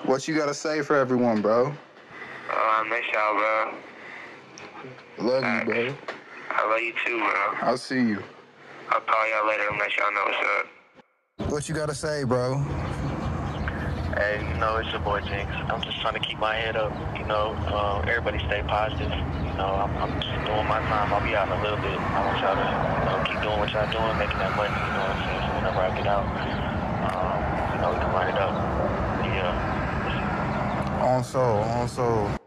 What you gotta say for everyone, bro? I miss y'all, bro. Love you, bro. I love you too, bro. I'll see you. I'll call y'all later and let y'all know what's up. What you gotta say, bro? Hey, it's your boy Jinx. I'm just trying to keep my head up. Everybody stay positive. I'm just doing my time. I'll be out in a little bit. I want y'all to, keep doing what y'all doing, making that money. You know what I'm saying? So whenever I get out, we can run it up. Yeah. On soul.